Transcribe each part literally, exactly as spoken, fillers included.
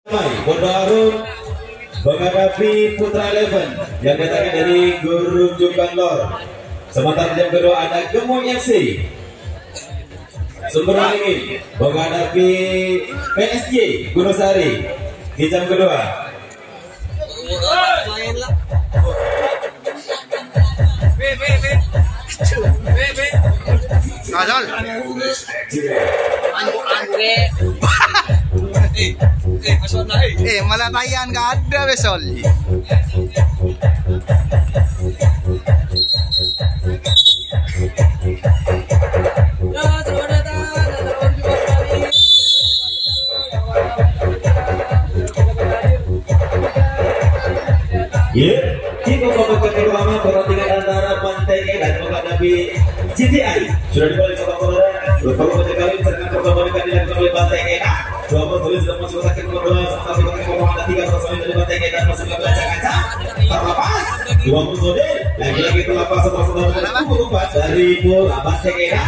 Baru menghadapi Putra Eleven yang datangnya dari Guru Jukanlor. Sementara jam kedua ada Gemung F C Sumber Angin menghadapi P S J Gunung Sari di jam kedua. Kajol. Eh, malah tayan nggak ada besol. Ya, tim kompetisi pertama pertandingan antara Banteng dan menghadapi G T I sudah dibalik saudara-saudara. Beberapa kali misalkan pertandingan dilakukan oleh Banteng Eda. Dua personil sudah masuk ke sakit nomor dua. Sampai kita ngomong ada tiga personil dari Banteng Eda masuk ke kaca-kaca. Terlepas dua personil lagi-lagi terlepas saudara-saudara. Empat dari bola Banteng Eda.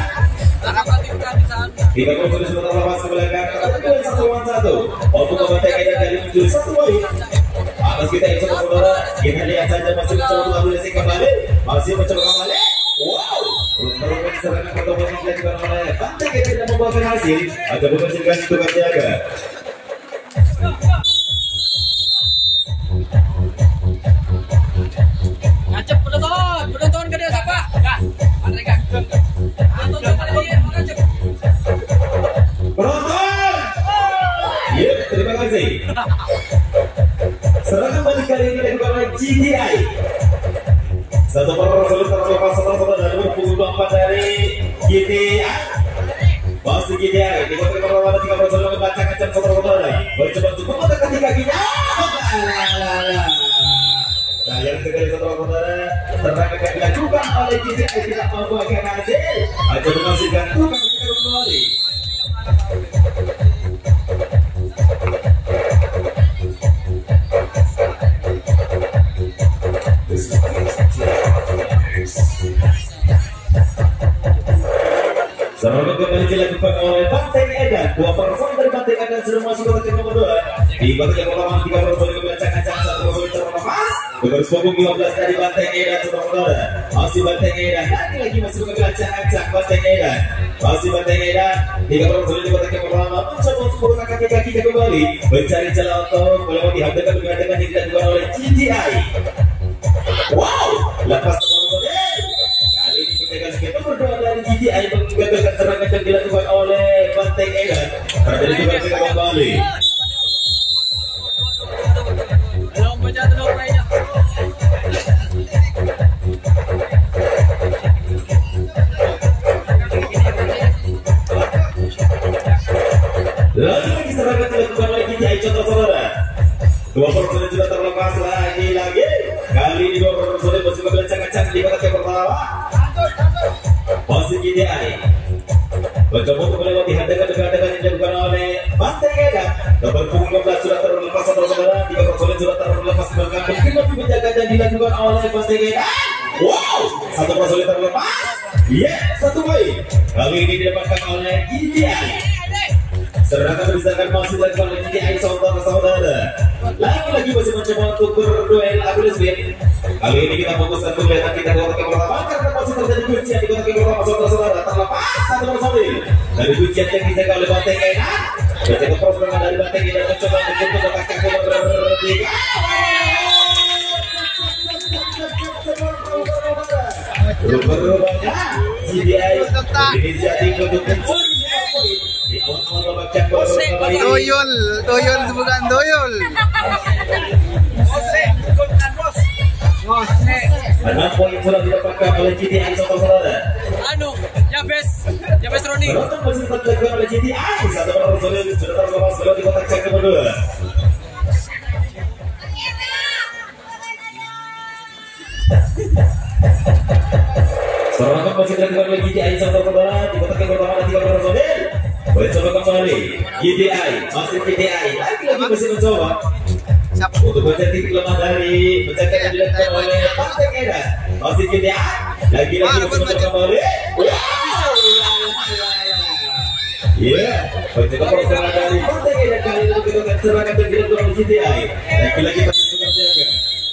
Tiga personil sudah terlepas ke belakang. Satu lawan satu. Untuk Banteng Eda dari mencuri satu poin. Atas kita yang saudara, kita lihat saja masih mencoba mengambil kembali, masih mencoba kembali. Wow, terus serangan pertemuan yang dilakukan oleh Banteng Eda tidak membuahkan hasil. Ada menghasilkan tukar jaga. Ngacep penonton, penonton ke dia siapa? Ya, mereka. Penonton kali ini ngacep. Penonton. Ya, terima kasih. Serangan balik kali ini dilakukan oleh G T I. Satu persatu sulit terlepas saudara-saudara dari pukul dua puluh empat dari G T I. Masih G T I. Tiga kali perlawanan tiga persatu membaca kacang saudara-saudara. Mencoba untuk memutar kaki kakinya. Sayang sekali saudara-saudara. Serangan yang dilakukan oleh G T I tidak membuahkan hasil. Hanya menghasilkan tukar kembali. Serangan kembali dilakukan oleh Banteng Eda. Dua person dari Banteng Eda sudah masuk ke bagian nomor dua. Di bagian pertama tiga person membaca-acak satu person terlepas. Pengurus punggung lima belas dari Banteng Eda saudara-saudara. Masih Banteng Eda. Lagi-lagi masih membaca-acak Banteng Eda. Masih Banteng Eda. Tiga person di bagian pertama mencoba untuk menggunakan kaki-kakinya kembali. Mencari celah untuk melewati hadapan-hadapan yang dilakukan oleh G T I. Wow, lepas kali ini penjagaan skema berdua dari G T I menggagalkan serangan yang dilakukan oleh Banteng Eda. Terjadi juga kembali. Belum baca telur lainnya. Lagi lagi serangan dilakukan oleh G T I contoh saudara. Dua personil sudah terlepas lagi-lagi. Kali ini dua personil masih berbincang-bincang di bagian pertama. Masih G T I mencoba untuk melewati hadapan-hadapan yang dilakukan oleh Banteng Eda. Nomor punggung lima belas sudah terlepas saudara-saudara. Tiga personil sudah terlepas ke belakang. Mungkin masih menjaga yang dilakukan oleh Banteng Eda. Wow, satu personil terlepas. Ya, satu poin. Kali ini didapatkan oleh G T I. Serangan berdesakan masih dilakukan oleh G T I saudara-saudara. Lagi-lagi masih mencoba untuk berduel agresif. Kali ini kita fokuskan kegiatan kita ke kotak yang pertama karena masih terjadi kuncian di kotak yang pertama saudara-saudara. Terlepas satu personil dari kuncian yang dijaga oleh Banteng Eda. Menjaga perserangan dari Banteng Eda mencoba untuk kotak yang nomor tiga. Berubah-ubahnya G T I inisiatif untuk mencuri di awal-awal babak campur. Doyol, doyol bukan doyol. Enam poin sudah didapatkan oleh G T I saudara-saudara. Anu, Jabes, Jabes Roni. Penonton masih dilakukan oleh G T I. Satu personil sudah terlepas di kotak yang kedua. Serangan masih dilakukan oleh G T I saudara-saudara. Di kotak yang pertama ada tiga personil. Mencoba kembali G T I, masih G T I. Lagi-lagi masih mencoba untuk menjadi lemah dari penjagaan yang dilakukan oleh Banteng Eda. Masih G T I. Lagi-lagi mencoba kembali. Iya, pencetak perserangan dari Pantai Edan kali ini kita serangan dan dilakukan oleh G T I. Lagi-lagi bertukar jaga.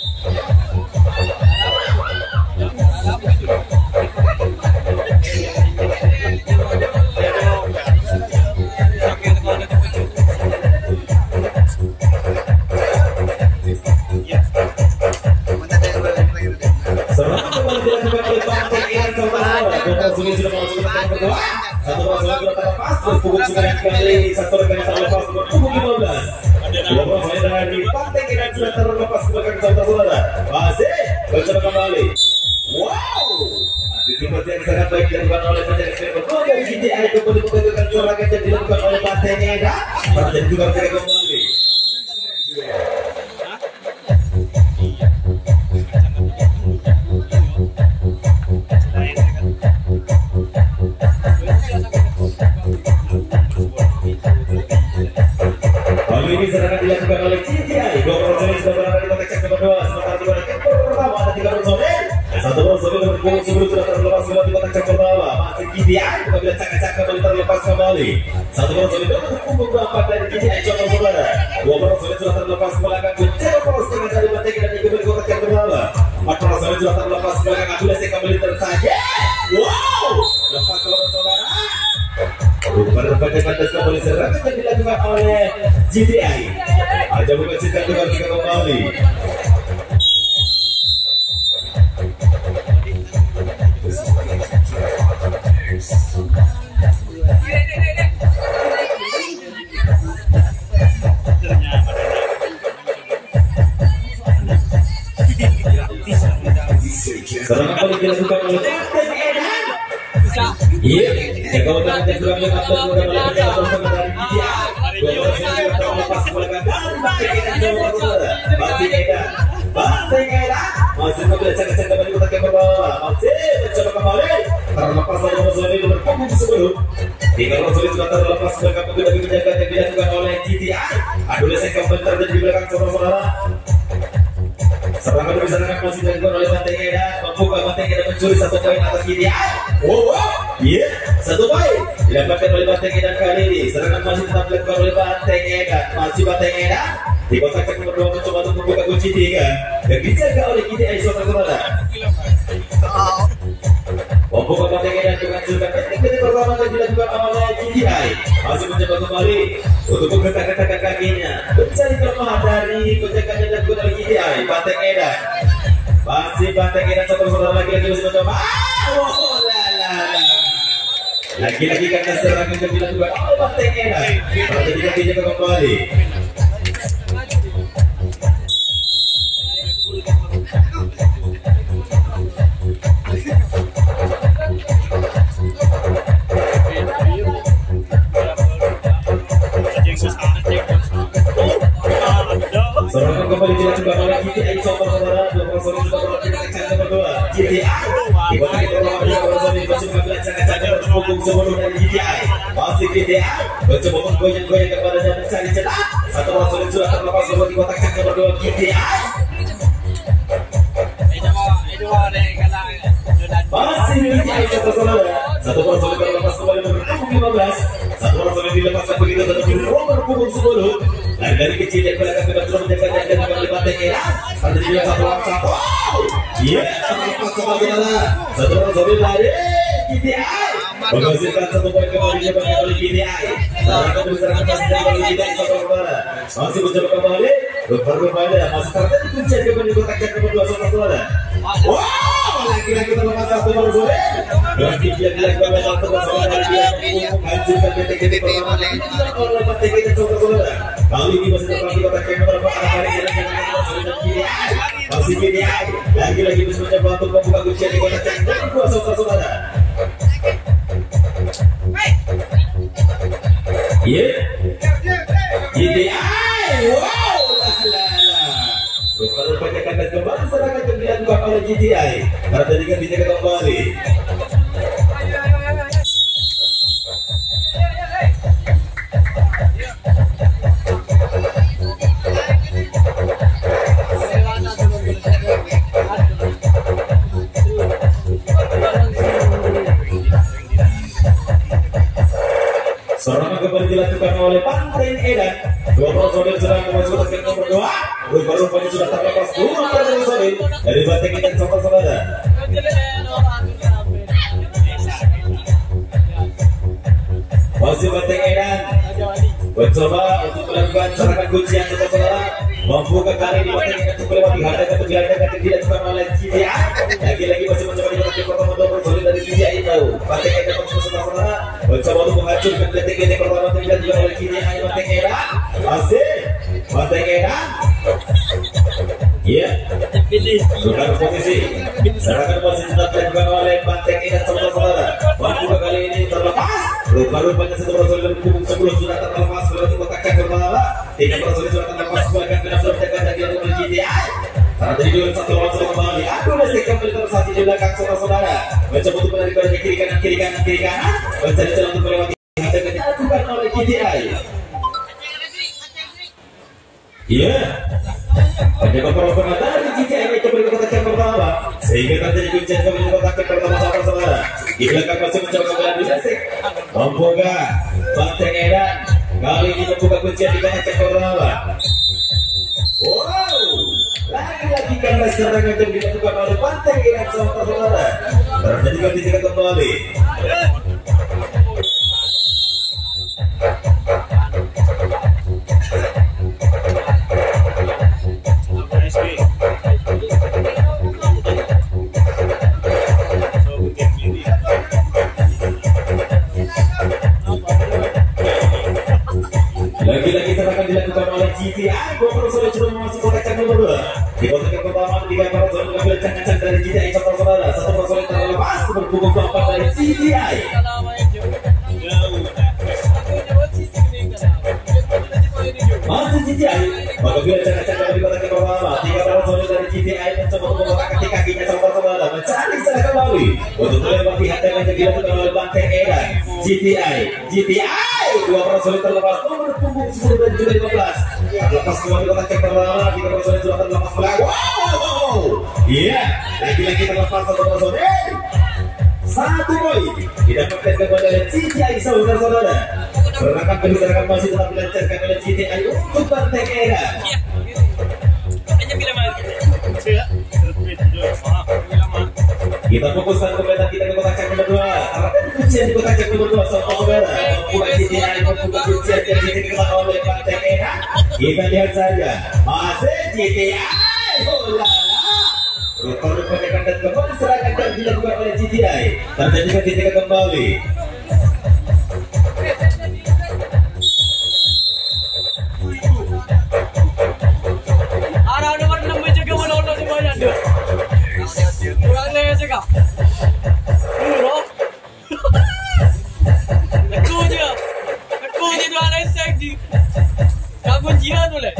Serangan kembali dilakukan oleh Pantai Edan saudara. Total sudah sudah masuk ke babak kedua. Satu bola sudah terlepas, berpukul sudah kembali satu rekan terlepas berpukul lima belas. Dua bola sudah dari Pantai Edan sudah terlepas ke belakang saudara-saudara. Masih mencoba kembali. Wow, antisipasi yang sangat baik dilakukan oleh Pantai Edan. Betul dari G T I kembali mengajukan serangan yang dilakukan oleh Pantai Edan. Pantai juga mereka kembali. Kali ini serangan dilakukan oleh G T I. Dua personil sudah berada di kotak cek nomor dua. Sementara di kotak cek pertama ada tiga personil. Satu personil berpunggung sebelum sudah terlepas kembali di kotak cek pertama. Masih G T I apabila cak-cak kembali terlepas kembali. Satu personil berpunggung keempat dari G T I. Contoh saudara. Dua personil sudah terlepas ke belakang. Kucing personil dari Pantai Edan ikut di kotak cek pertama. Empat personil sudah terlepas ke belakang. Abdullah saya kembali tersaja. Wow, lepas saudara-saudara. Pada pada kembali serangan yang dilakukan oleh G T I. Aja bukan cinta tukar kita kembali. Serangan kembali dilakukan oleh Pantai Edan. Iya, yang kemudian yang juga yang akan juga melakukan bersama dari G T I. Dua bola sudah terlepas ke belakang dari Pantai Edan saudara-saudara. Pantai Edan, Pantai Edan masih mencoba cek-cek kembali kotak yang berbawah. Masih mencoba kembali terlepas satu bola ini berpunggung sebelum. Tiga bola sudah terlepas ke belakang pemuda penjaga yang dilakukan oleh G T I. Adolescent kembali terjadi di belakang saudara-saudara. Serangan demi serangan masih dilakukan oleh Pantai Edan. Membuka Pantai Edan mencuri satu poin atas G T I. Wow, wow. Iya, yeah. Satu poin didapatkan oleh Pantai Edan kali ini. Serangan masih tetap dilakukan oleh Pantai Edan. Masih Pantai Edan di kotak cek nomor dua mencoba untuk membuka kunci tiga yang dijaga oleh G T I saudara-saudara. Membuka Pantai Edan menghancurkan teknik pertama yang dilakukan oleh G T I. Masih mencoba kembali untuk menggetak-getakkan kakinya mencari kelemahan dari penjagaan yang dilakukan oleh G T I. Pantai Edan masih Pantai Edan saudara-saudara lagi-lagi masih mencoba. Oh, la la la. Lagi-lagi karena serangan yang dilakukan oleh Pantai Edan. Pantai Edan dijaga kembali. Serangan kembali dilakukan oleh G T I saudara-saudara. Dua personil sudah berada di kotak nomor dua. G T I di kotak nomor dua personil masih mengambil cak-cak berpunggung sebelum dari G T I. Masih G T I mencoba menggoyang-goyang kepadanya mencari celah. Satu personil sudah terlepas di kotak nomor dua G T I. Masih G T I saudara-saudara. Satu personil terlepas kembali berpunggung lima belas. Satu personil dilepaskan begitu tetapi berpunggung sepuluh. Dan dari kecil yang belakang kita sudah menjaga dan kembali Pantai Edan. Ada juga satu lawan satu. Iya, terlepas saudara. Satu personil dari G T I menghasilkan satu poin kembali dijaga oleh G T I. Serangan demi serangan masih dari G T I saudara-saudara. Masih mencoba kembali. Berbeda masih terjadi kuncian kembali kotak cek nomor dua saudara-saudara. Wow, lagi-lagi terlepas satu personil. Berarti dia dilakukan oleh satu personil dari dia menghancurkan titik-titik pertama oleh Pantai Edan saudara-saudara. Kali ini masih terlepas di kotak cek nomor empat kali ini dengan personil G T I. Masih G T I lagi-lagi bisa mencoba untuk membuka kuncian di kotak cek nomor dua saudara-saudara. Iya, G T I, wow, la la. Rupanya kandas kembali serangan yang dilakukan oleh G T I. Karena tadi kan dijaga kembali. Serangan oleh Banteng Edan. Dua personil sedang memasukkan ke nomor dua. Rupa-rupanya sudah terlepas dua personil dari Banteng Edan saudara-saudara. Masih Banteng Edan mencoba untuk melakukan serangan kuncian saudara-saudara. Membuka kali ini Banteng Edan untuk melewati hadang atau dihadang dan tidak dilakukan oleh G T I. Lagi-lagi masih mencoba di pertama dua personil dari G T I itu. Banteng Edan masih saudara-saudara mencoba untuk menghancurkan detik-detik pertama dan juga oleh G T I Banteng Edan. Masih Banteng Edan. Iya, tukar posisi. Serangan masih tetap dilakukan oleh Banteng Edan saudara-saudara. Membuka kali ini terlepas. Rupa-rupanya satu personil dari kubu sepuluh sudah terlepas berarti kotak yang pertama. Tiga personil sudah terlepas bahkan benar-benar menjaga dan dilakukan G T I. Saat ini dua satu lawan satu kembali. Adu Lesik kembali tersaji di belakang saudara-saudara. Mencoba untuk menarik pada kiri kanan kiri kanan kiri kanan. Mencari jalan untuk melewati hadang yang dilakukan oleh G T I. Iya. Penyebab perlawanan dari G T I kembali ke kotak yang pertama sehingga terjadi kuncian kembali ke kotak yang pertama saudara-saudara. Di belakang masih mencoba kembali Lesik. Membuka Banteng Edan kali ini membuka kuncian di kotak yang pertama. Wow, lagi-lagi karena serangan yang dilakukan oleh Banteng Edan saudara-saudara. Terjadi ganti tiga kembali. Lagi-lagi serangan dilakukan oleh G T I. Dua personil sudah memasuki kotak yang nomor dua. Di kotak yang pertama tiga personil mengambil cangan-cangan dari G T I saudara-saudara. Satu personil terlepas berpukul keempat dari G T I. Masih G T I mengambil cangan-cangan dari kotak yang pertama. Tiga personil dari G T I mencoba untuk menggunakan kaki-kakinya saudara-saudara mencari cara kembali untuk melewati hadang yang dilakukan oleh Banteng Edan. G T I, G T I dua personil terlepas nomor punggung sepuluh dan juga lima belas. Lepas kembali kotak yang pertama, tiga personil sudah terlepas belakang. Wow, iya, lagi-lagi terlepas satu personil. Satu poin didapatkan kepada G T I saudara-saudara. Serangan demi serangan masih tetap dilancarkan oleh G T I untuk Banteng Edan. Kita fokuskan kepada kita ke kotak yang nomor dua. Karena kuncian di kotak yang nomor dua saudara-saudara. Membuka G T I membuka kuncian yang diberikan oleh Banteng Edan. Kita lihat saja masih G T I. Oh la la. Rupa-rupanya kandas kembali serangan yang dilakukan oleh G T I. Terjadi ketika kembali. Arah nomor enam menjaga menolak semuanya. Kurang lagi jaga. Bro. Aku dia. Aku dia tu ada safety. Kamu jiran boleh.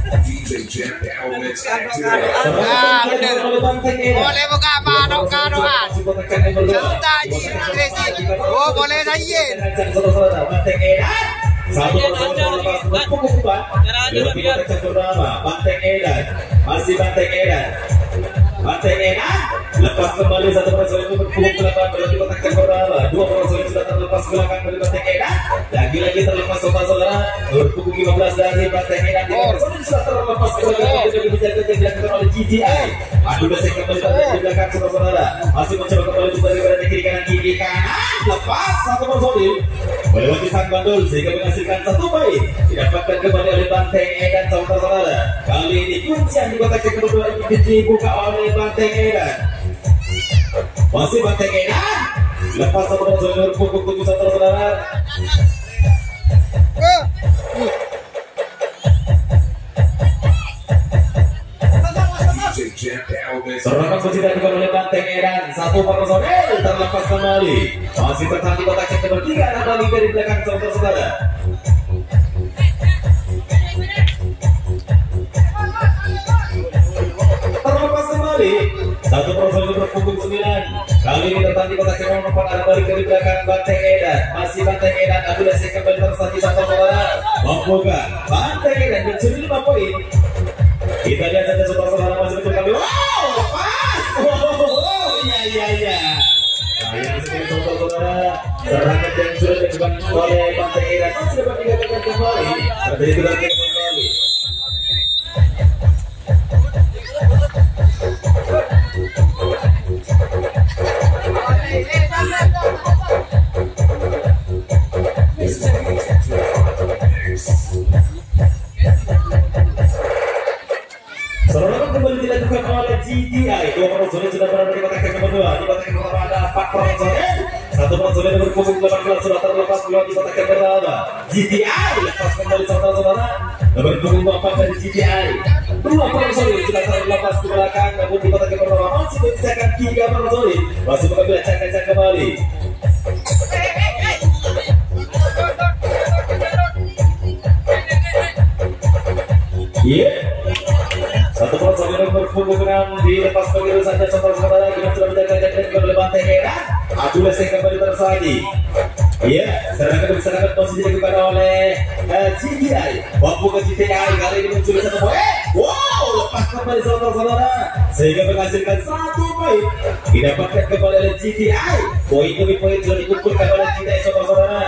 Ah, benar. Boleh buka apa doa. Serta jiran resi. Oh, boleh saya. Banteng Edan. Satu personil terlepas berpukul empat. Lewati kotak yang pertama. Banteng Edan. Masih Banteng Edan. Banteng Edan lepas kembali satu personil itu berpukul delapan berarti kotak yang pertama. Dua personil sudah terlepas belakang dari Banteng Edan. Lagi-lagi terlepas saudara-saudara berpukul lima belas dari Banteng Edan. Tiga personil sudah terlepas belakang dari penjaga yang dilakukan oleh G T I. Adu Lesik kembali di belakang saudara-saudara. Masih mencoba kembali untuk dari berada kiri kanan kiri kanan. Lepas satu personil melewati sang bandul sehingga menghasilkan satu poin didapatkan kembali oleh Banteng Edan saudara-saudara. Kali ini kuncian di kotak yang kedua ini dibuka oleh Banteng Edan. Masih Banteng Edan lepas satu personil berpukul tujuh saudara-saudara. Serangan masih dilakukan oleh Banteng Edan. Satu personil terlepas kembali. Masih bertahan di kotak yang kedua. Tiga kembali dari belakang saudara-saudara. Terlepas kembali. Satu personil berpunggung sembilan. Kali ini tertahan di kotak yang nomor empat. Ada balik dari belakang Banteng Edan. Masih Banteng Edan. Adu Lesik kembali tersaji saudara-saudara. Membuka Banteng Edan mencuri lima poin. Kita lihat saja saudara-saudara masih betul kami. Wow, lepas. Oh, iya iya iya. Saya disini saudara-saudara. Serangan yang sudah dilakukan oleh Banteng Edan masih dapat dikatakan kembali. Terjadi gerakan kembali. Serangan kembali dilakukan oleh G T I. Dua personil sudah berada di kotak nomor dua. Di kotak nomor pertama ada empat personil. Satu personil nomor punggung delapan belas sudah terlepas keluar di kotak yang pertama. G T I lepas kembali saudara-saudara. Nomor punggung empat dari G T I. Dua personil sudah terlepas ke belakang. Namun di kotak yang pertama masih menyisakan tiga personil. Masih mengambil cek-cek kembali. Iya. Satu personil nomor punggung enam dilepas begitu saja saudara-saudara. Kita sudah menjaga-jaga kembali Banteng Edan. Abdul Leseng kembali tersaji. Iya, serangan serangan masih dilakukan oleh uh, G T I. Mampu ke G T I kali ini muncul satu poin. Wow, lepas kembali saudara-saudara sehingga menghasilkan satu poin didapatkan kembali oleh G T I. Poin demi poin sudah dikumpulkan oleh G T I saudara-saudara.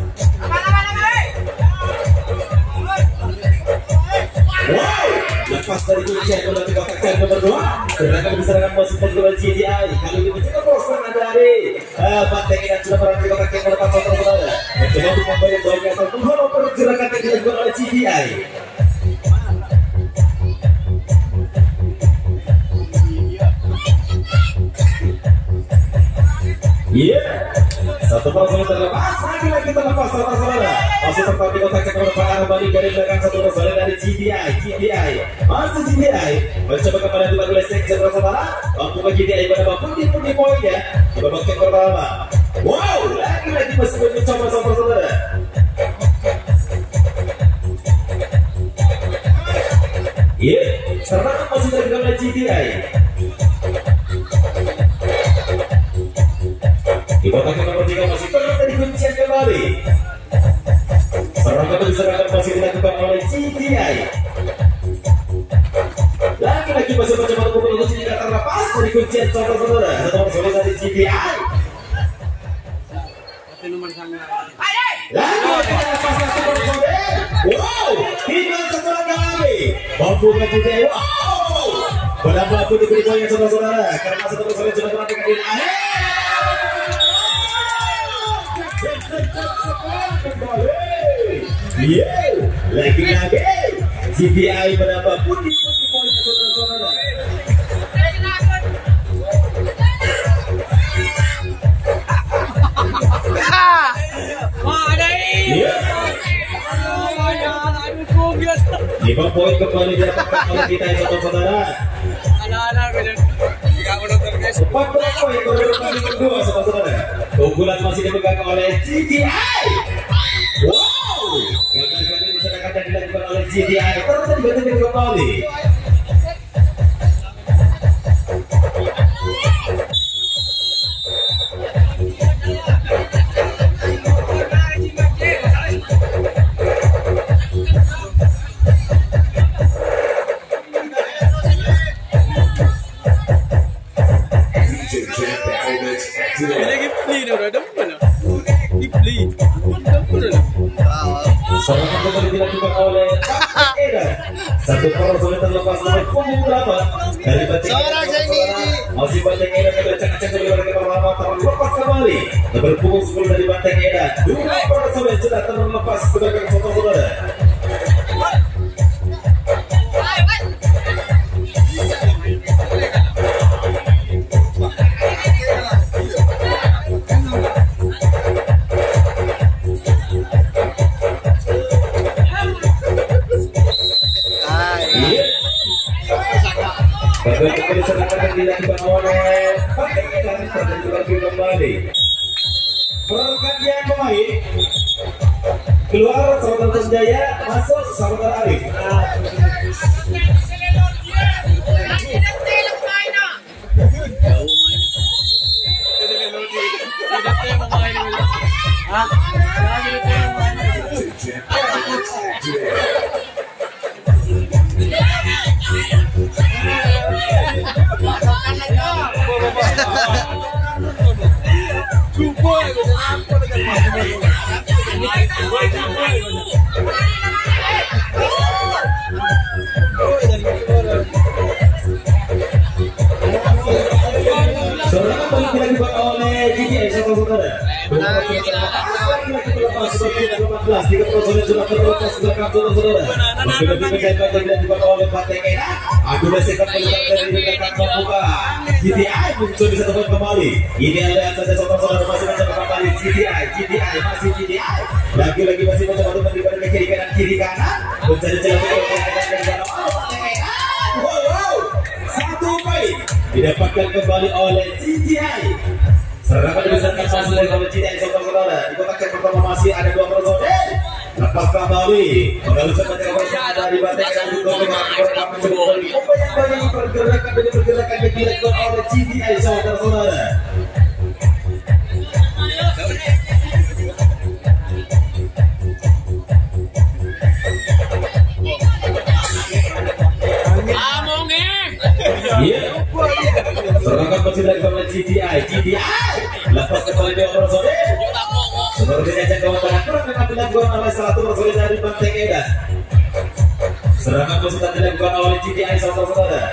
Wow, lepas dari kuncian kembali ke kotak nomor dua. Serangan serangan masih dilakukan G T I. Kali ini mencoba bosan dari uh, Banteng Edan sudah berada di kotak yang berdepan saudara-saudara. Mencoba untuk membayar poinnya asal Tuhan pergerakan yang dilakukan oleh G T I. Iya, yeah. Satu personil terlepas, lagi-lagi terlepas saudara-saudara. Masih tempat di kotak yang berdepan kembali dari belakang satu personil dari G T I. G T I masih G T I mencoba kembali di babak leseng saudara-saudara. Mampu G T I pada pundi-pundi poinnya di babak yang pertama. Wow, lagi-lagi masih mencoba saudara-saudara. Iya, yeah. Serangan masih dilakukan oleh G T I. Di kotak nomor tiga masih terus dari kuncian kembali. Serangan serangan masih dilakukan oleh G T I. Lagi-lagi masih mencoba untuk menguji jika terlepas dari kuncian saudara-saudara. Satu personil dari G T I. Lagi-lagi terlepas satu personil. Wow, tinggal satu lagi. Mampu G T I. Wow, benar-benar pun diberi poinnya saudara-saudara karena satu personil sudah merapikan di akhir. Iya, lagi-lagi G T I menambah pundi-pundi poin saudara-saudara. Iya. Lima poin kembali didapatkan oleh kita saudara-saudara. Empat belas poin kembali kedua saudara-saudara. Keunggulan masih dipegang oleh G T I. Wow, gagal-gagal diserahkan dan dilakukan oleh G T I. Terus diganti kembali. Serangan kembali dilakukan oleh Banteng Edan. Satu personil terlepas nomor punggung delapan dari Banteng Edan. Masih Banteng Edan yang bercak-cak dari warga pertama terlepas kembali. Nomor punggung sepuluh dari Banteng Edan. Dua personil sudah terlepas ke belakang saudara-saudara. Gagal kembali serangan yang dilakukan oleh Banteng Edan terjadi kembali. Pergantian pemain keluar saudara Jaya, masuk saudara Arif. Cukup. personil sudah terlepas belakang saudara-saudara. Waktu yang dilakukan oleh Patengena. Adu lesekan dari belakang membuka. G T I muncul di satu poin kembali. Ini ada saja saudara-saudara masih mencoba kembali. G T I, G T I masih G T I. Lagi-lagi masih mencoba untuk daripada ke kiri kanan kiri kanan. Mencari jalan untuk Patengena. Wow, wow, satu poin didapatkan kembali oleh G T I. Serangan dibesarkan masih oleh G T I saudara-saudara. Di kotak yang pertama masih ada dua personil. Lepas kembali menghaluskan pergerakan dari Patengena untuk mencoba kembali. Apa yang banyak pergerakan demi pergerakan yang dilakukan oleh G T I saudara-saudara. Iya, serangan masih dilakukan oleh G T I. G T I lepas kembali dua personil. Seperti aja kawan tengah kurang dengan dilakukan oleh satu personil dari Patengena. Serangan masih dilakukan oleh G T I saudara-saudara.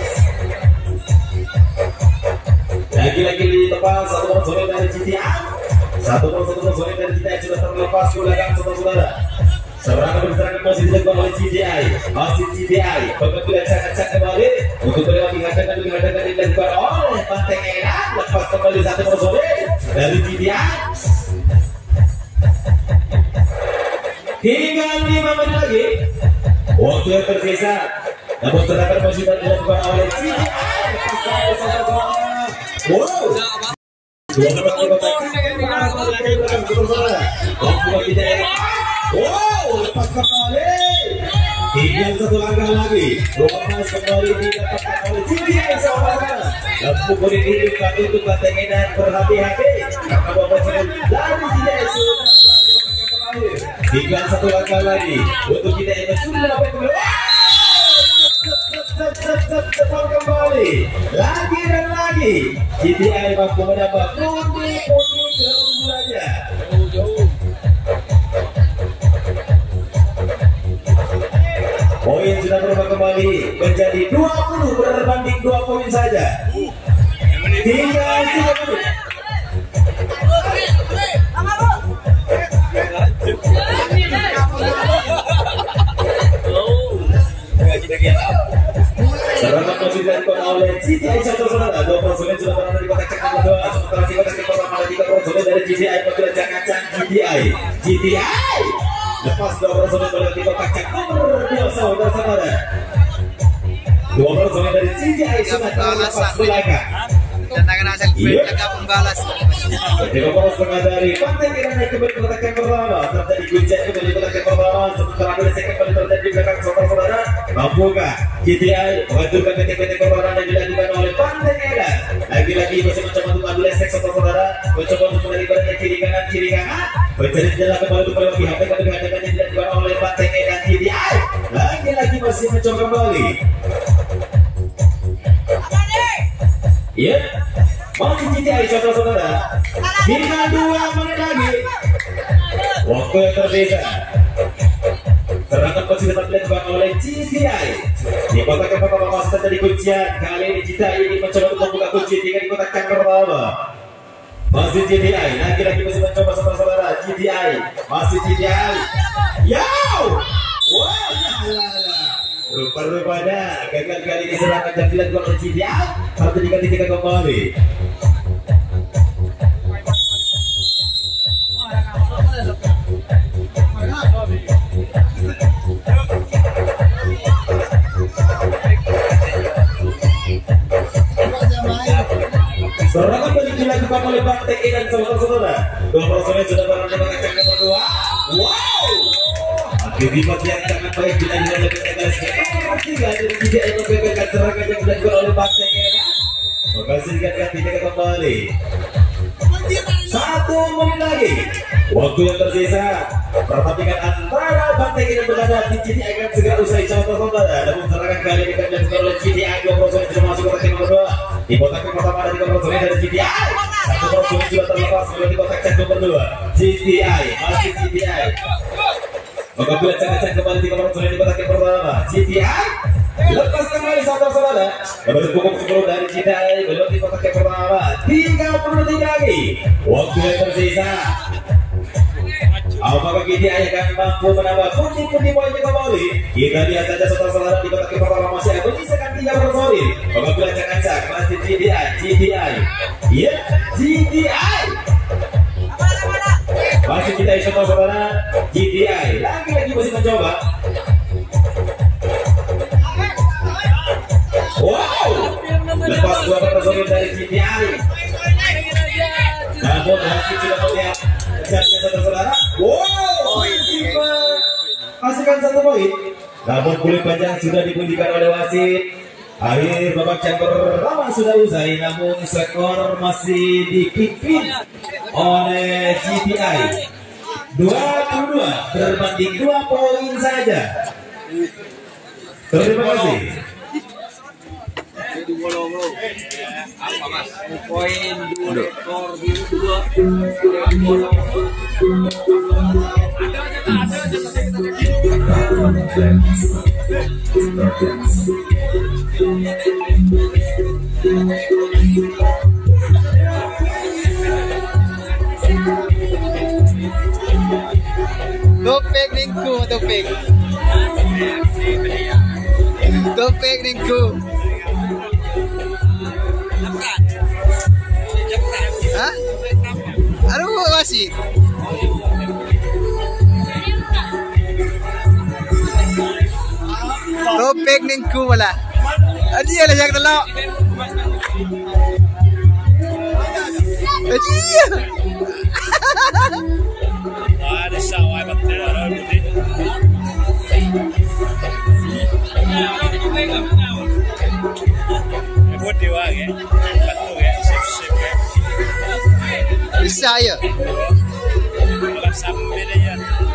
Lagi-lagi di depan satu personil dari G T I. Satu personil dari G T I sudah terlepas ke belakang saudara-saudara. Serangan berserangan masih dilakukan oleh G T I. Masih G T I pengambilan cak-cak kembali untuk melewati hadangan demi hadangan yang dilakukan oleh Patengena. Lepas kembali satu personil dari G T I. Tinggal lima menit lagi waktu yang tersisa. Namun serangan masih dilakukan oleh G T I. Wow, dua wow, lepas kembali. Tinggal satu langkah lagi. Lepas kembali didapatkan oleh G T I saudara. Dan pukul ini dipakai untuk Patengena berhati-hati karena bapak saya dari G T I sudah kembali. Tinggal satu langkah lagi untuk G T I sudah dapat kembali. Cepat kembali lagi dan lagi. G T I mampu mendapat pundi-pundi keunggulannya. Poin sudah berubah kembali menjadi dua puluh berbanding dua poin saja. Tinggal tiga menit. Serangan masih dilakukan oleh G T I saudara-saudara. Dua personil sudah berada di kotak cek nomor dua. Sementara di kotak cek pertama ada tiga personil dari G T I mencoba cak-cak G T I. G T I lepas dua personil berada di kotak cek nomor dua saudara-saudara. Dua personil dari G T I sudah terlepas belakang. Dan akan hasil mereka membalas. Jadi nomor setengah dari Patengena naik kembali ke kotak yang pertama. Terjadi kuncen kembali ke kotak yang pertama. Sementara ada second kembali terjadi di belakang saudara-saudara. Mampukah G T I mengajukan ketik-ketik perlawanan yang dilakukan oleh Patengena? Lagi-lagi masih mencoba untuk adu lesek saudara-saudara. Mencoba untuk menarik pada kiri kanan kiri kanan. Mencari jalan kembali untuk melewati H P ketika yang dilakukan oleh Patengena G T I. Lagi-lagi masih mencoba kembali. Ya, masih G T I saudara-saudara. Tinggal dua menit lagi. Waktu yang tersisa. Serangan masih tetap dilakukan oleh G T I. Di kotak yang pertama masih terjadi kuncian. Kali ini G T I ini mencoba untuk membuka kunci tinggal di kotak yang pertama. Masih G T I. Lagi-lagi masih mencoba saudara-saudara. G T I. Masih G T I. Yow! Wah, rupa-rupanya gagal kali ini serangan yang dilakukan oleh G T I. Satu diganti kita kembali. Serangan balik dilakukan oleh Patengena dan saudara-saudara. Dua personil sudah berada di kotak nomor dua. Wow! Akibat yang sangat baik bila dilakukan oleh tiga dan tidak menggagalkan serangan yang dilakukan oleh Patengena. Menghasilkan ganti kembali. Satu menit lagi. Waktu yang tersisa. Pertandingan antara Patengena berada di G T I akan segera usai saudara-saudara. Namun serangan kali ini akan dilakukan oleh G T I. Dua personil sudah masuk kotak nomor dua. Di kotak yang pertama ada tiga personil dari G T I. Satu personil sudah terlepas di kotak nomor dua. G T I masih G T I. Mengambil cak-cak kembali tiga personil di kotak yang pertama. G T I lepas kembali saudara-saudara. Kembali pukul sepuluh dari G T I belum di kotak yang pertama. Tiga puluh detik lagi. Waktu yang tersisa. Apakah G T I akan mampu menambah pundi-pundi poinnya kembali? Kita lihat saja saudara-saudara di kotak pertama masih ada menyisakan tiga personil. Apabila acak-acak masih G T I, G T I, ya G T I. Masih kita isu saudara G T I lagi-lagi masih mencoba. Wow, lepas dua personil dari G T I. Namun hasil sudah melihat kejarnya saudara-saudara. Wow, masukkan satu poin. Namun kulit panjang sudah dibunyikan oleh wasit. Akhir babak yang pertama sudah usai, namun skor masih dipimpin oleh G T I dua puluh dua berbanding dua poin saja. Terima kasih. Poin dua, skor dua. Topik ningku, topik. Topik ningku. Hah? Aduh, masih. Topik ningku malah. Adia lah yang telok. Adia. Ada sawah betul orang putih. Putih wang ya, betul ya, sip sip ya. Bisa ya. Kalau sambil aja.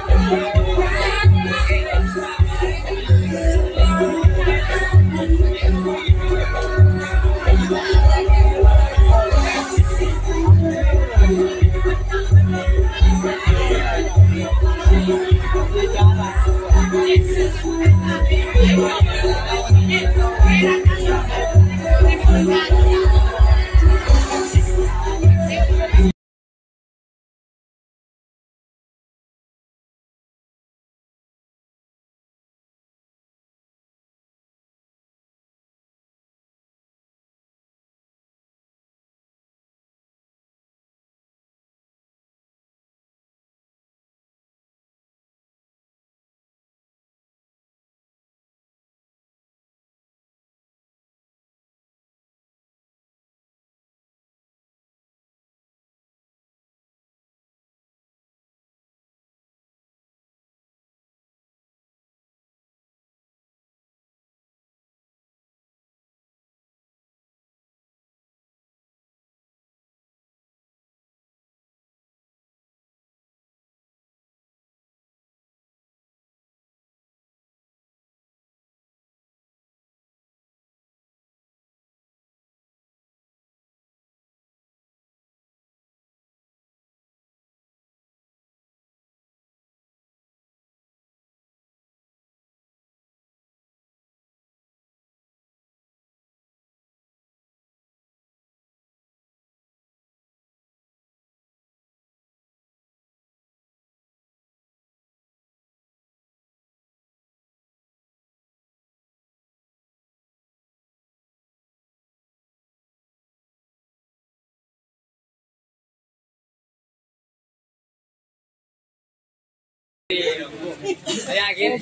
Yakin?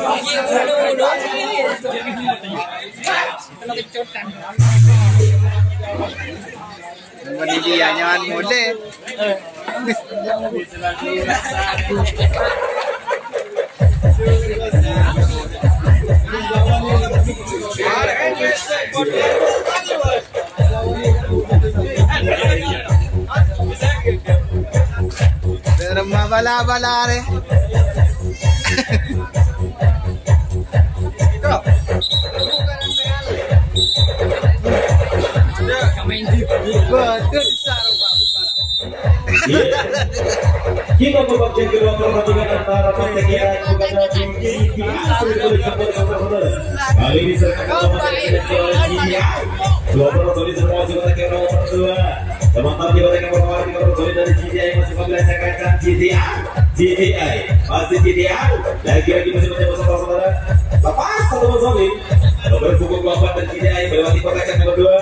Mandi dia nyaman mode. Remah bala-bala re. Betul Kita babak yang kedua pertandingan antara Pantai Kiai dan G T I. Kali ini serta G T I. Dua personil semua sudah ke nomor dua. Teman-teman di bagian pertama di personil dari G T I masih mengelar G T I. G T I masih G T I lagi-lagi masih mencoba saudara-saudara lepas satu Solid berpukul kelompok dan G T I melewati kotak nomor dua.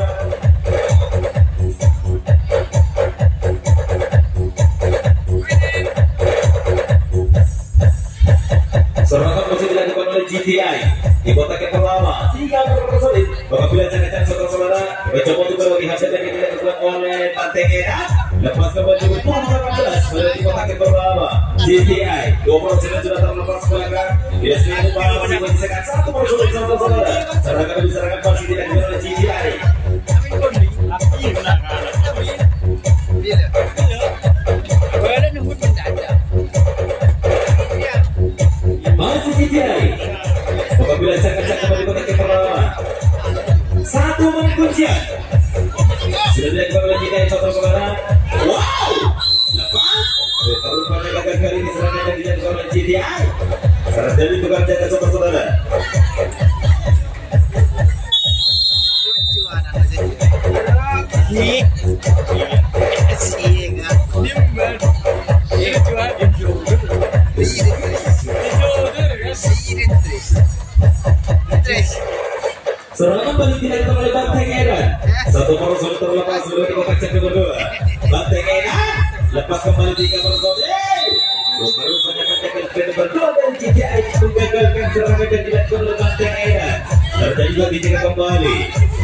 Serangan masih dilakukan oleh G T I di kotak yang pertama tiga nomor Solid apabila jangan-jangan saudara-saudara mencoba untuk melewati hasil yang dilakukan oleh Pantengera lepas kembali berpuluh delapan belas di kotak yang pertama G T I dua puluh sudah terlepas belakang tidak sempat masih menyisakan satu Solid saudara-saudara serangan demi serangan masih dilakukan oleh G T I masih G T I apabila cak-cak kembali kotak yang pertama satu menit kuncian sudah dilakukan oleh G T I saudara-saudara. Wow lepas rupanya gagal kali ini serangan yang dilakukan oleh G T I karena dari tukar jaga saudara-saudara. Serangan balik dilakukan oleh Pantengera. Satu poros Solid terlepas sudah di kotak yang kedua. Pantengera lepas kembali tiga poros Solid. Baru saja Pantengera berdua dari G T I menggagalkan serangan yang dilakukan oleh Pantengera. Terjadi dua tiga kembali.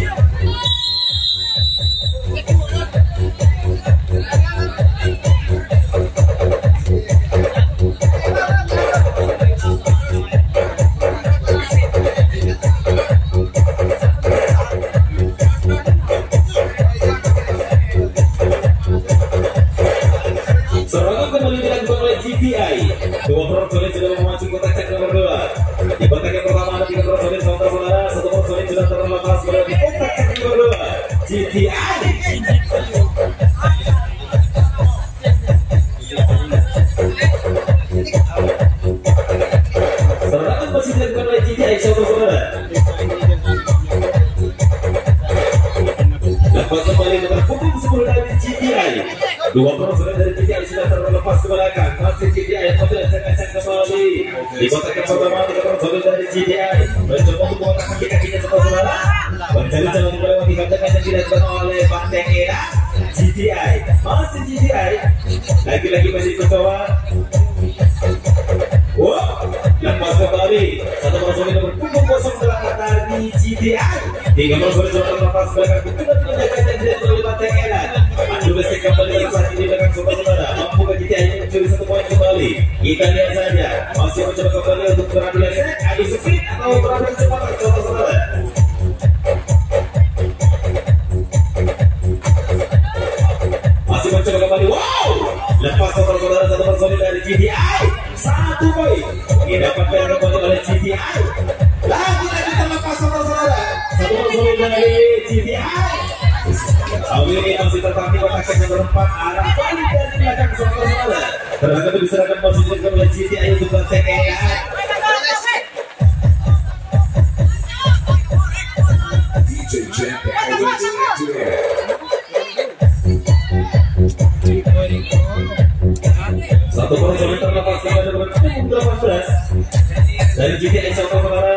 Serangan kembali dilakukan oleh G T I. Dua poros Solid sudah memasuki kotak cek nomor dua. Di kotak yang pertama ada tiga poros Solid saudara-saudara. Satu poros Solid sudah terlepas di kotak cek nomor dua. G T I. Serangan masih dilakukan oleh G T I saudara-saudara. Lepas kembali dengan pukul sepuluh dari G T I. Dua poros dari G T I sudah terlepas ke belakang. Masih G T I yang sudah cek-cek kembali di kotak yang pertama. Tiga poros dari G T I mencoba untuk mengotak kaki-kakinya saudara-saudara. Mencari jalan untuk melewati gantengan yang dilakukan oleh Pantengera. G T I masih G T I lagi-lagi masih mencoba. Wow, lepas kembali satu poros Solid berpukul kosong belakang dari G T I. Tiga poros Solid sudah terlepas belakang. Betul tindakan yang dilakukan oleh Pantengera. Adu besek kembali saat ini belakang saudara-saudara. Mampu G T I mencuri satu poin kembali. Kita lihat saja masih mencoba kembali untuk beradu lesek, adu speed atau beradu kecepatan saudara-saudara. Masih mencoba kembali. Wow, lepas saudara-saudara satu poros Solid dari G T I. Satu poin didapatkan kembali oleh G T I. Lagi-lagi terlepas saudara-saudara. Satu poros Solid dari G T I. Kali ini masih tertahan di kotak yang berempat arah balik dari belakang saudara-saudara. Terangkat diserahkan masih dilakukan oleh G T I untuk Pantengera. Satu poros Solid terlepas pada berpukul delapan belas dari G T I saudara-saudara.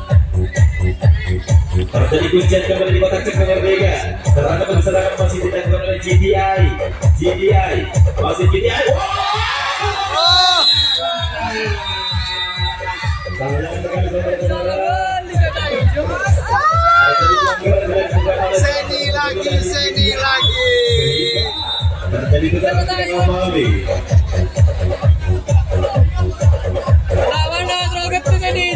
Terjadi kuncian kembali di kotak cek nomor tiga. Serangan berserangan masih dilakukan oleh G T I. G T I masih G T I. Seni lagi, seni lagi. Terjadi kedatangan kembali. Lawan dah serogat tu tadi.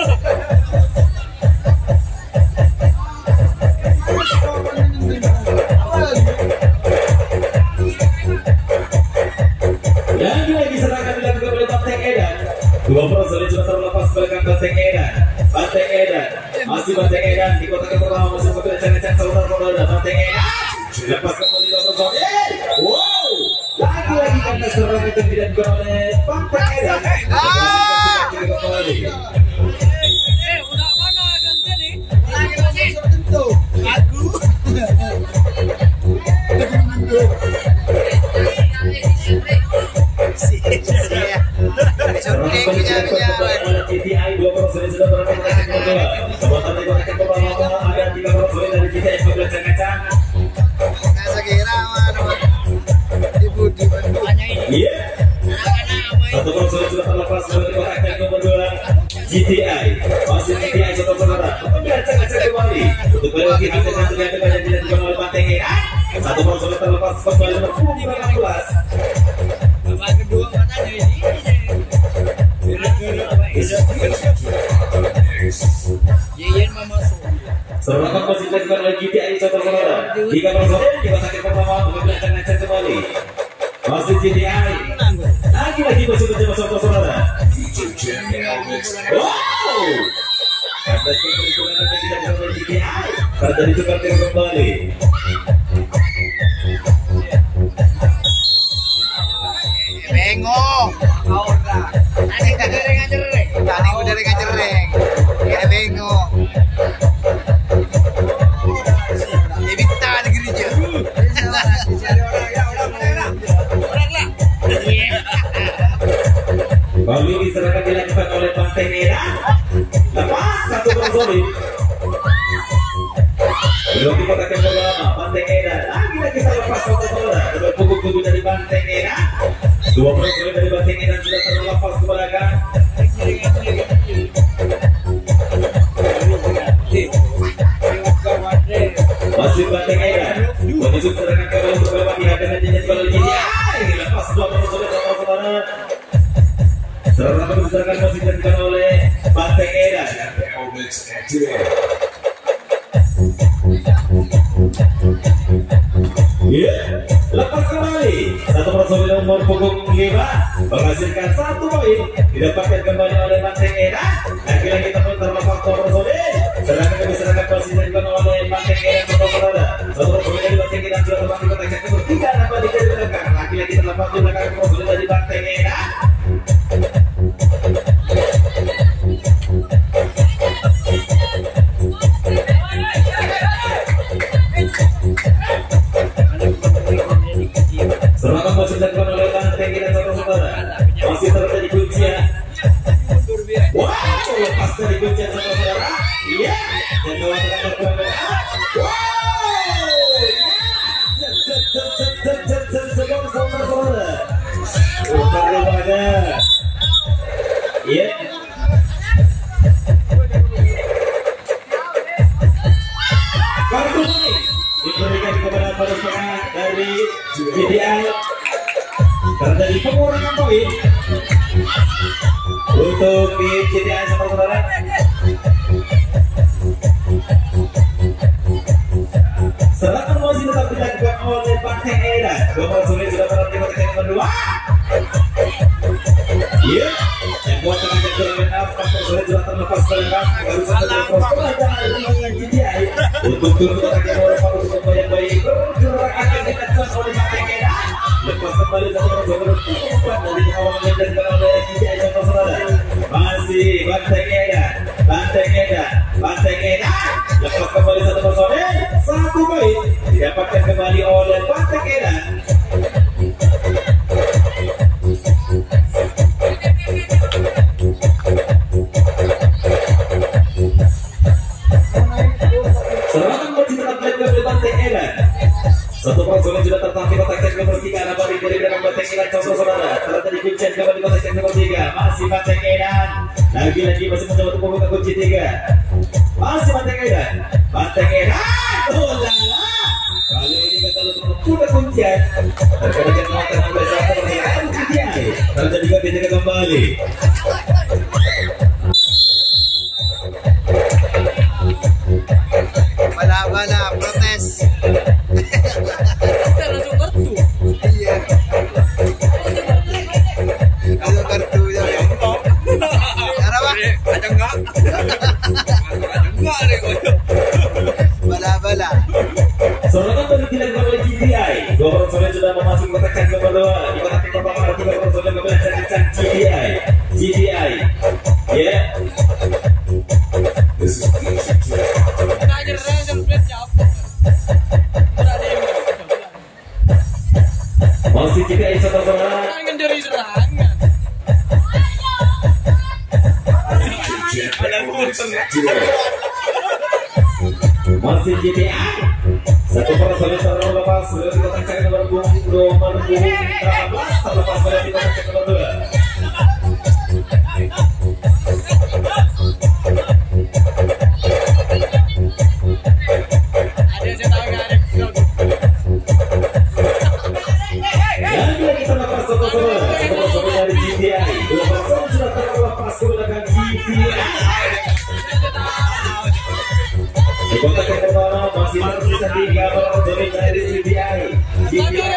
Lagi-lagi serangan dilakukan oleh Pantengera. Dua poros Solid sudah terlepas belakang Pantengera. Pantengera masih Pantengera di kotak yang pertama masih mencoba cek-cek saudara-saudara. Pantengera lepas kembali dua poros Solid. Wow, lagi-lagi karena serangan itu dilakukan oleh Pantengera. Kembali. Eh, udah mana ganti ni? Lagi lagi tertentu. Aku. Yeah. punya punya. oleh G T I dua personil sudah berada di atas kedua. Kekuatan digunakan beberapa ada tiga personil dari G T I sebelah kacang. Nggak sekira mana ibu di Bandung. Iya. Satu personil sudah terlepas dari kotak nomor dua G T I. Masih G T I satu saudara. Kacang-kacang kembali. Untuk lagi kita dengan terlihat banyak tidak dibangun oleh Panteng. Satu personil terlepas kembali nomor enam belas. Babak kedua mana nih? Yeyen mama so. Serangan masih dilakukan oleh G T I saudara-saudara. Jika personil di kotak pertama mengambil acak-acak kembali. Masih G T I. Lagi-lagi masih mencoba saudara-saudara. Wow. Karena keberuntungan yang tidak bisa G T I. Karena ditukar kembali. Bengong. Tadi tadi ngajereng. Tadi udah ngajereng. Ya bengong. Evita di gereja. Kali ini serangan dilakukan oleh Panteng Merah. Lepas satu personil. Belum dikotakkan pertama Panteng Merah. Lagi-lagi terlepas satu saudara. Dengan pukul tujuh dari Panteng Merah. Dua personil dari Panteng Merah sudah terlepas ke belakang. Masih Panteng Merah. Menyusun serangan kembali untuk melewati hadapan jenis oleh G T I. Lepas dua personil saudara-saudara. Serangan serangan masih dilakukan oleh Panteng Merah. Ya, lepas kembali satu personil nomor punggung lima menghasilkan satu poin didapatkan kembali oleh Panteng Merah. Lagi-lagi teman terlepas dua personil. Serangan demi serangan masih dilakukan oleh Panteng Merah saudara-saudara. Satu personil dari Panteng Merah sudah terbang di kotak yang nomor tiga dapat dicari di belakang. Lagi-lagi terlepas di belakang personil dari Panteng Merah. Serangan masih dilakukan oleh Panteng Merah saudara-saudara. Masih terjadi kuncian. Wow, lepas dari kuncian saudara-saudara. Iya, dan kawan tekan wow, saudara-saudara. Daripada, iya. Kartu kuning diberikan kepada pada setengah dari G T I. Terjadi pengurangan poin untuk tim G T I saudara-saudara. Serangan masih tetap dilakukan oleh Panteng Merah. Dua personil sudah berada di kotak yang nomor dua. Iya, yang buat tenaga kurang up, personil sudah terlepas belakang. Baru saja terlepas belakang dengan G T I. Untuk turun kotak yang nomor empat untuk yang baik bergerak akan dilakukan oleh Panteng Merah. Lepas kembali satu personil umpan dari kawalan yang dilakukan oleh G T I saudara-saudara. Masih Panteng Merah, Panteng Merah, Panteng Merah. Lepas kembali satu personil, satu poin didapatkan kembali oleh Panteng Merah. Serangan masih tetap dilakukan oleh Panteng Merah. Satu personil sudah tertangkap kotak yang nomor tiga. Ada balik dari belakang Panteng Merah saudara-saudara. Terjadi kuncian kembali kotak yang nomor tiga. Masih Panteng Merah. Lagi-lagi masih mencoba untuk membuka kunci tiga. Masih Panteng Merah. Panteng Merah. Oh lala. Kali ini gagal untuk membuka kuncian. Terkadang yang melakukan oleh satu persatuan kuncian. Terjadi ganti tiga kembali. Bala-bala protes. Kita langsung kartu. Iya. Langsung kartu ya. Cara apa? Ada enggak? Ada enggak deh kok. Bala-bala. Serangan baru dilakukan oleh G T I. Dua personil sudah memasuki kotak yang nomor dua. Di kotak yang pertama ada tiga personil membeli cak-cak G T I. G masih G T I satu persen terlepas dari kotak nomor punggung nomor punggung delapan belas terlepas dari kotak nomor dua. Lagi lagi terlepas satu persen dari G T I dua persen sudah terlepas menggunakan G T I. Di kotak yang pertama masih tersisa tiga persen dari G T I. G T I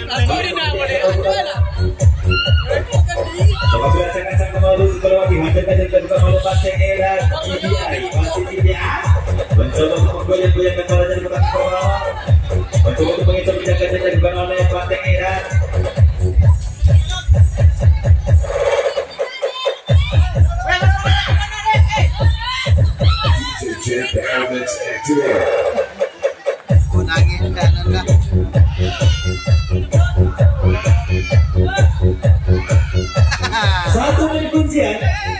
apabila cek-cek kembali setelah lagi hajar-hajar kedua oleh Paseng Edan G T I masih G T I mencoba untuk menggoyang-goyang kepala dari kotak pertama, mencoba untuk mengejar penjaga-jaga juga oleh Paseng Edan. Nangin dan enggak. Satu menit kuncian.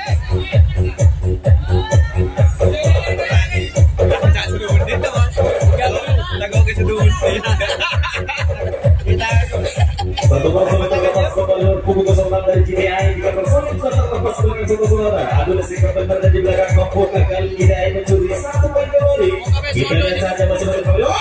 Satu persen terlepas kembali kubu kosong enam dari G T I, tiga persen bisa terlepas sebagai satu saudara. Adu sikap benar di belakang membuka kali G T I mencuri satu poin kembali. Kita lihat saja masih banyak kembali. Oh,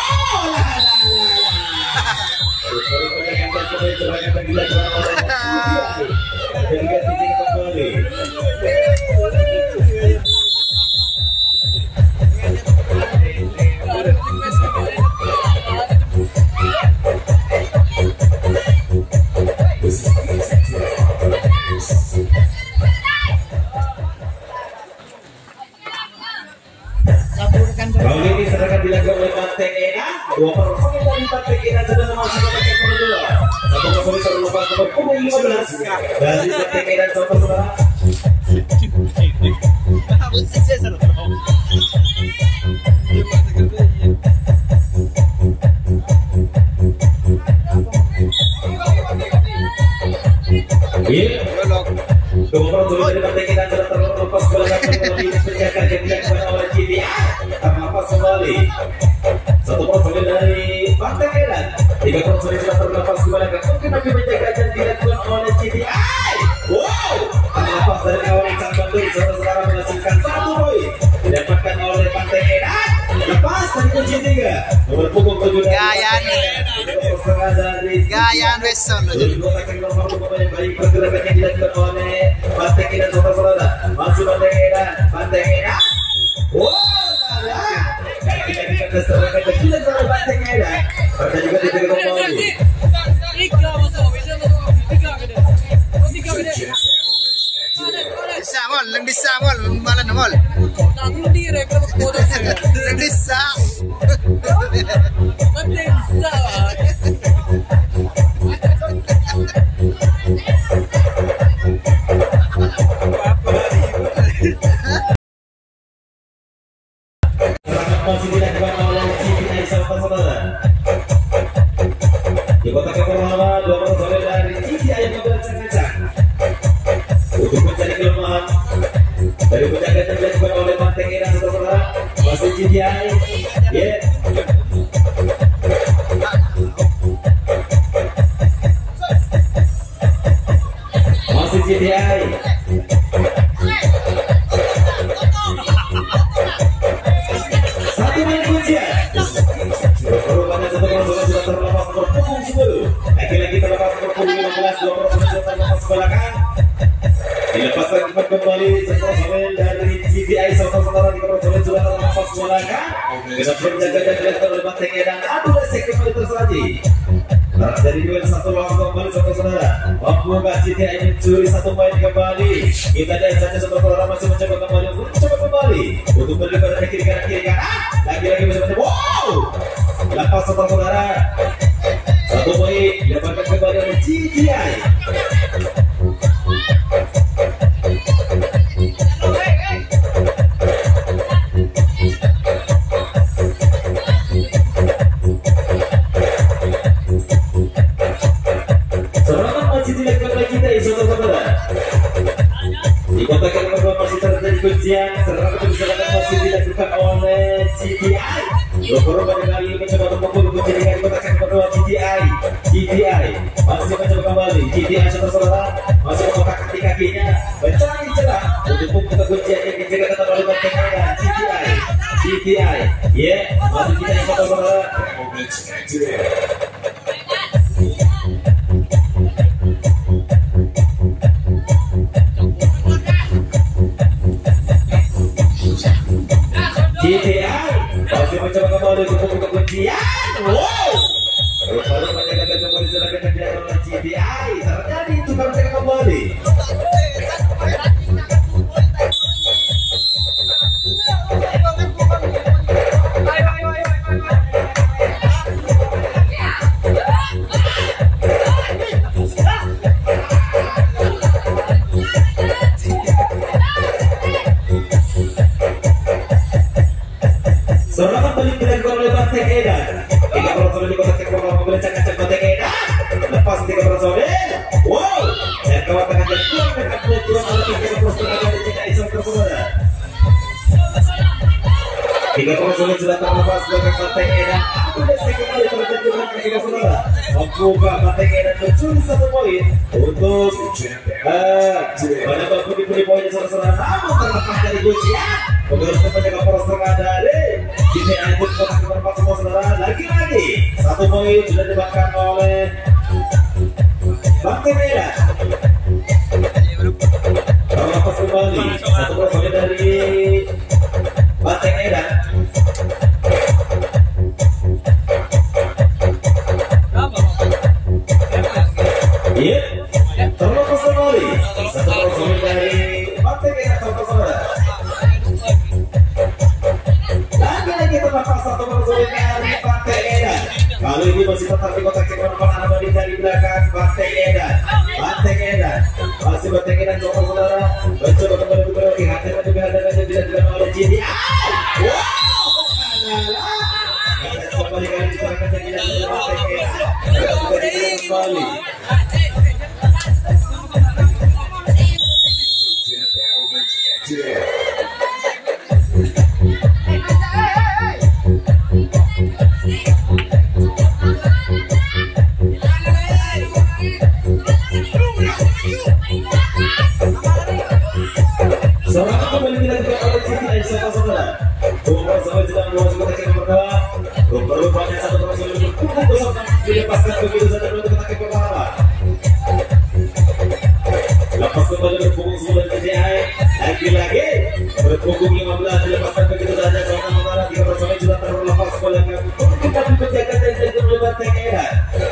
kali ini serangan dilakukan oleh Paseng Edan. Dua persen dari Paseng Edan sudah masuk ke babak kedua. Satu persen terlepas nomor punggung lima belas dari Paseng Edan saudara. Iya. Dua persen dari Paseng Edan sudah terlepas bola kembali penjaga yang dilakukan oleh G T I. Terlepas kembali satu persen dari Paseng Edan, tiga persen sudah terlepas kembali mungkin tapi penjaga yang dilakukan oleh G T I. Wow, terlepas dari kawan yang sangat bagus, saudara-saudara menghasilkan satu poin didapatkan oleh Paseng Edan. Lepas dari kunci tiga nomor punggung tujuh Gaya nih. dari Gaya beson loh jadi. Baik pergerakan yang dilakukan oleh Paseng Edan saudara-saudara, masih Paseng Edan, Paseng Edan. Wow, kita kita serangan kecil dari Paseng Edan. Pada juga tidak kembali. Tiga masuk, bisa masuk, tiga gede, tiga gede. Bisa mol, lem bisa mol, malan mol. Nanti direk ke bodoh. Lem bisa. Nanti bisa. Masih dilakukan oleh G T I saudara-saudara. Di kotak yang pertama dua persen dari G T I yang bercak-cak untuk mencari kelemahan dari penjaga yang dilakukan oleh Paseng Edan saudara-saudara. Masih G T I, yeah. Masih G T I. Satu menit kuncian. Perubahannya satu persen sudah terlepas nomor punggung sepuluh. Lagi-lagi terlepas nomor punggung lima belas, dua persen sudah terlepas ke belakang. Dilepaskan kembali satu persen dari G T I saudara-saudara, tiga persen sudah terlepas ke belakang. Dengan penjaga yang dilakukan oleh Paseng Edan, adu resek kembali tersaji. Dari duel satu lawan kembali saudara-saudara, membuka G T I mencuri satu poin kembali. Kita lihat saja saudara-saudara masih mencoba kembali, mencoba kembali untuk berikan dari kiri kanan kiri kanan. Lagi-lagi masih mencoba. Wow, lepas saudara-saudara. Satu poin dapatkan kembali oleh G T I. Serangan masih dilakukan oleh G T I saudara-saudara. Di kotak yang kedua masih terjadi kuncian. Serangan itu diserahkan masih dilakukan oleh G T I. Gopro pada kali ini mencoba untuk memukul kunci dengan kotak yang kedua G T I. G T I masih mencoba kembali. G T I saudara-saudara masih mengotak kaki kakinya mencari celah untuk membuka kunci yang dijaga tetap oleh Banteng Edan. G T I, G T I, ya masih kita yang saudara-saudara. G T I masih mencoba kembali untuk membuka kuncian. Wow, baru menjaga kembali serangan yang dilakukan oleh G T I. Terjadi itu baru menjaga kembali. Serangan balik dilakukan oleh Banteng Edan. Tiga personil di kotak yang pertama mencak-ngacak Banteng Edan. Lepas tiga personil. Wow, dan kawan tengah yang kurang dekat meluncurkan oleh tiga personil dari G T I saudara-saudara. Tiga personil sudah terlepas belakang Banteng Edan. Aku desek kembali terjadi belakang saudara-saudara. Membuka Banteng Edan mencuri satu poin untuk uh, menambah pundi-pundi poinnya saudara-saudara. Namun terlepas dari kuncian. Pengurusnya penjaga poros tengah dari G T I untuk kotak keempat semua saudara. Lagi-lagi satu poin sudah dibakar oleh Banteng Edan. Terlepas kembali satu personil dari Banteng Edan. Iya, terlepas kembali satu personil dari Banteng Edan saudara-saudara. Lagi-lagi terlepas satu personil dari Banteng Edan. Kali ini masih tetap di kotak yang pertama abadi dari belakang Banteng Edan. Banteng Edan masih Banteng Edan saudara-saudara. Mencoba kembali berbagi hati dan juga ada yang dilakukan oleh G T I. Wow, kembali kali diserahkan yang dilakukan oleh Banteng Edan. Kembali. Serangan kembali dilakukan oleh G T I saudara-saudara. Dua personil sedang memasuki kotak yang berdua. Rupanya satu personil berkumpul bersama dilepaskan begitu saja untuk kotak yang pertama. Lepas kembali berpunggung semua dari G T I. Lagi-lagi berpunggung lima belas dilepaskan begitu saja saudara-saudara. Tiga personil sudah terlepas belakang untuk kembali menjaga dan jadi oleh Banteng Edan.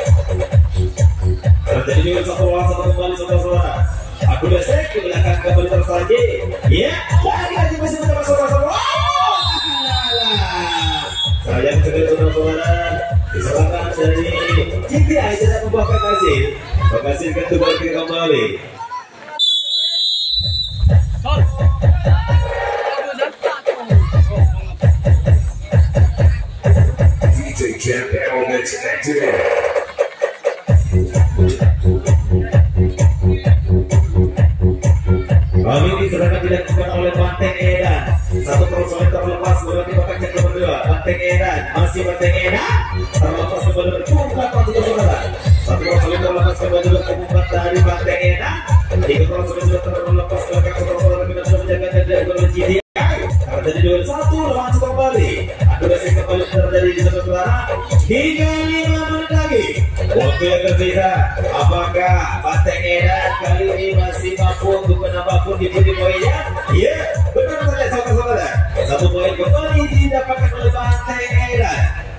Terjadi dengan satu lawan satu kembali saudara-saudara. Aku desek di belakang kembali tersaji. Ya, lagi-lagi masih mencoba saudara-saudara. Sayang sekali saudara-saudara. Diserahkan dari G T I tidak membuahkan hasil. Menghasilkan kembali kembali. D J Champ Element Active. Kali ini serangan dilakukan oleh Banteng Edan. Satu personil terlepas berarti kotak yang kedua. Banteng Edan masih Banteng Edan terlepas kembali berkumpat satu saudara. Satu personil terlepas kembali berkumpat dari Banteng Edan. Tiga personil sudah terlepas belakang saudara-saudara kita sudah menjaga dan oleh G T I. Terjadi duel satu lawan satu kembali. Adu dasar kembali terjadi di saudara. Hingga lima menit lagi. Waktu yang tersisa, apakah Banteng Edan kali ini masih mampu untuk menambah pundi-pundi poinnya? Iya, benar saja saudara-saudara. Satu poin kembali didapatkan oleh Banteng Edan.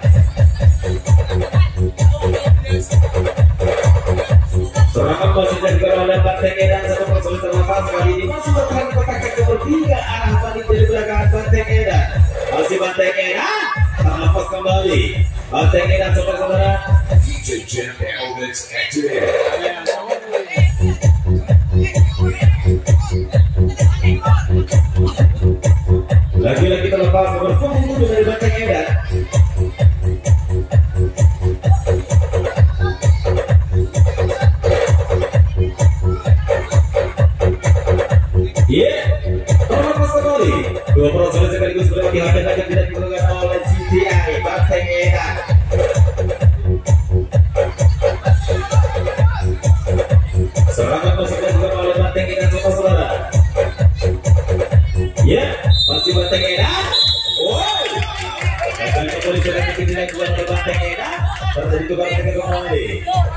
Serangan masih dilakukan oleh Banteng Edan. Satu personil terlepas kali ini masih bertahan kotak yang nomor tiga arah balik dari belakang Banteng Edan. Masih Banteng Edan terlepas kembali. Banteng Edan saudara-saudara. D J Champ Element Active. Lagi-lagi terlepas berpunggung dari Banteng Edan. Iya, terlepas kembali. Dua personil sekaligus berlagi hati-hati tidak digunakan oleh G T I. kembali serangan yang dilakukan oleh Banteng Edan. Terjadi tukar mereka kembali.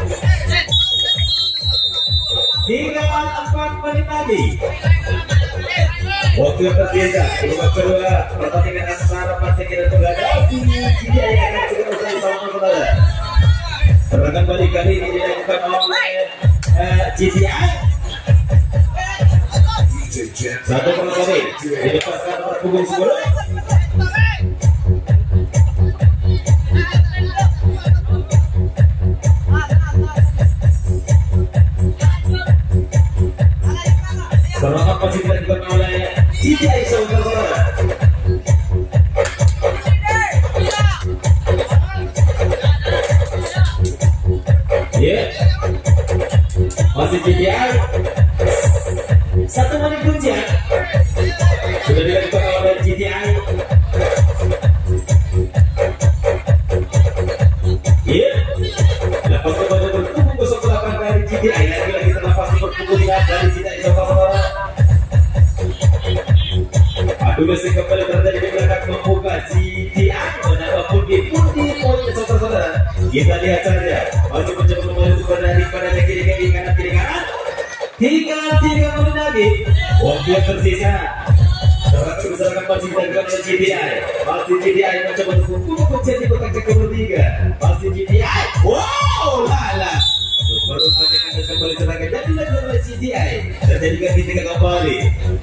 Tinggal empat menit lagi. Waktu yang tersisa, babak kedua pertandingan antara Banteng Edan Tunggal G D I akan segera usai sama saudara. Serangan balik kali ini dilakukan oleh G D I. Satu kali dilepaskan oleh punggung sepuluh. Serangan masih dilakukan oleh G D I saudara-saudara. Ya, masih G D I. Satu menit kuncian sudah dilakukan oleh G D I. Ya, lepas kepada berpukul kosong delapan dari G D I. Lagi-lagi terlepas berpukul dari G D I saudara-saudara. Adu besi kembali terjadi di belakang membuka G D I menambah pundi-pundi poin saudara-saudara. Kita lihat saja, masih mencoba kembali untuk berlari pada kiri kiri kanan kiri kanan. Tinggal tiga menit lagi. Waktu yang tersisa. Serangan besarkan masih dilakukan oleh G D I. Masih G D I mencoba untuk membuka kunci kotak ke tiga. Masih G D I. Wow, lala. Baru saja kita kembali serangan dan dilakukan oleh G D I. Terjadi ganti tiga kembali.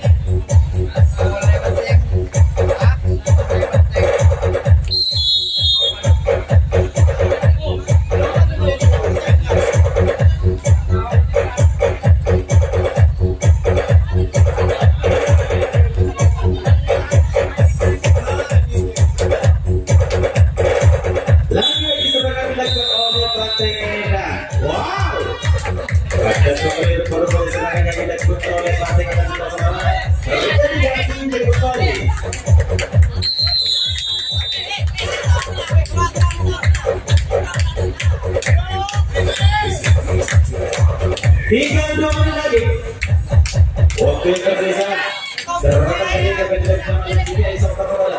Tinggal dua menit lagi. Waktu yang tersisa. Serangan kali ini akan dilakukan oleh G D I saudara-saudara.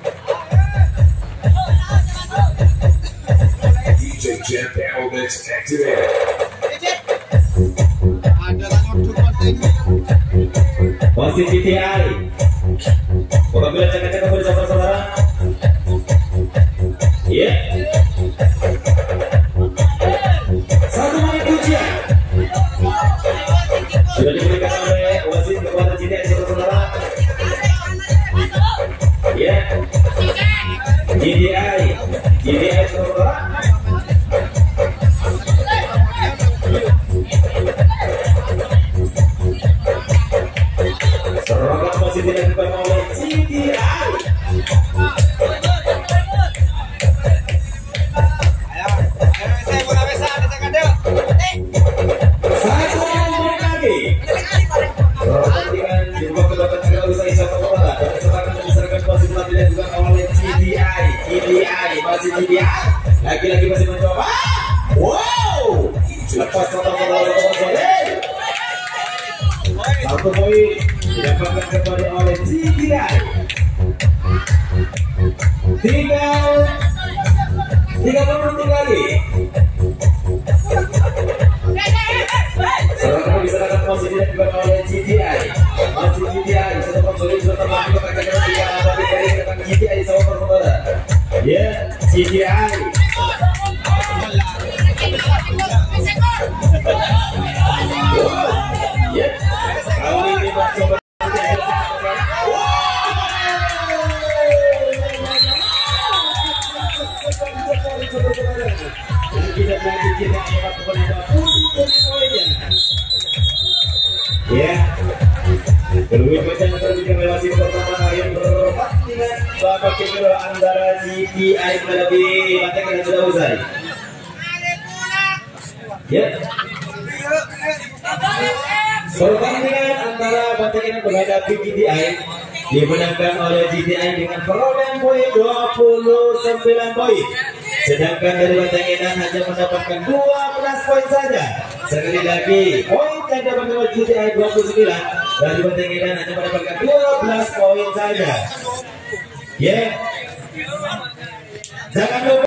D J Jet Elvis activated. Masih G D I. Apabila cek-cek kembali saudara-saudara. Ya. Satu menit kuncian. Sudah diberikan oleh wasit kepada G D I saudara-saudara. Ya. G D I. G D I saudara. Serangan masih dilakukan oleh G D I. Satu menit lagi. Pertandingan di babak kedua segera usai saudara-saudara. Dan serangan diserahkan masih dilakukan oleh G D I. G D I masih G D I. Lagi-lagi masih mencoba. Wow. Lepas saudara-saudara. Satu poin didapatkan kembali oleh G D I. Tinggal tiga puluh menit lagi. Serangan diserahkan masih dilakukan oleh G D I. Masih G D I. Satu konsolid sudah terlalu katakan tiga balik dari rekan G D I saudara-saudara. Ya, G D I. Wow. Ya. Kali ini mencoba. Ya, berwujud macam terbicara relasi pertama yang berpertandingan babak kedua antara G D I menghadapi Banteng Edan sudah usai. Ya, pertandingan antara Banteng Edan menghadapi G D I dimenangkan oleh G D I dengan perolehan poin dua puluh sembilan poin. Sedangkan dari Banteng Edan hanya mendapatkan dua belas poin saja. Sekali lagi, poin yang dapat oleh G D I dua puluh sembilan, dari Banteng Edan hanya mendapatkan dua belas poin saja. Ya. Jangan lupa